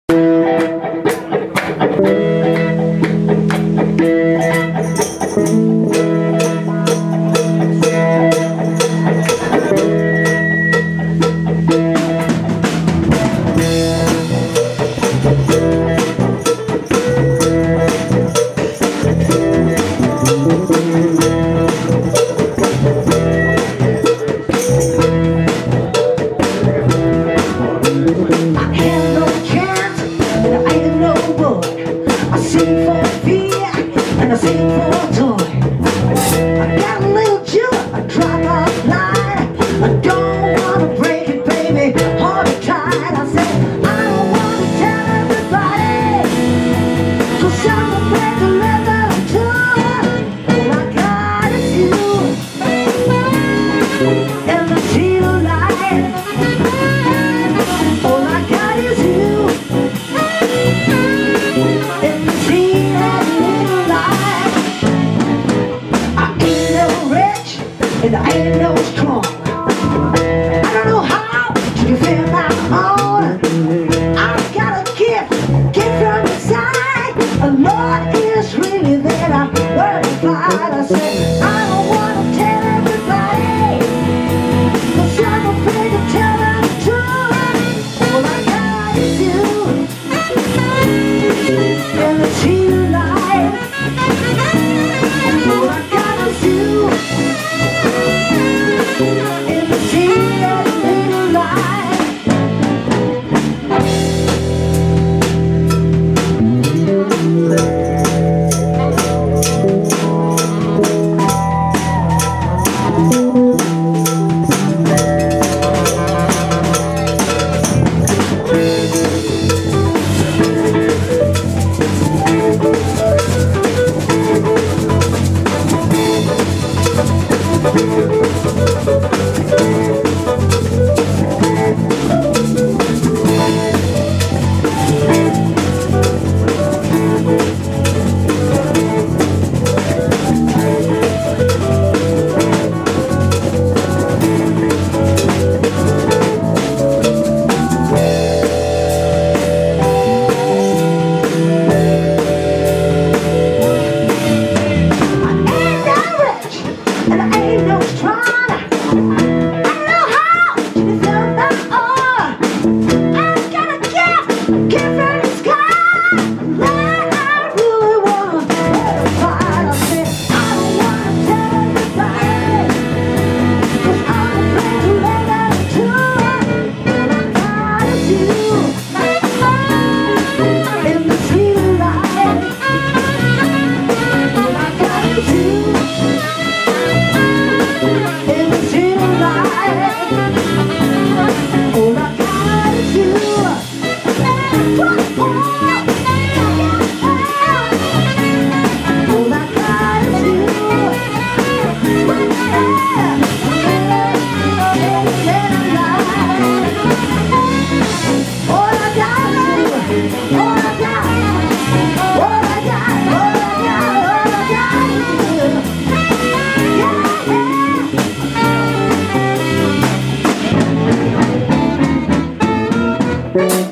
I sing for a toy. I got a little chill, I drop off line. I don't wanna break it, baby, hold it tight. I say, I don't wanna tell everybody, 'cause I'm a break the leather too. All I got is you, and the teal light. All I got is you, and the teal light. And I ain't no strong. I don't know how to feel my own. I've got a gift from inside. The Lord is really there. I'm verified. I said, I don't want to tell everybody, 'cause I'm afraid to tell them the truth. All I got is you, and the teal light. All I got is you, in the sea of little light. Yeah.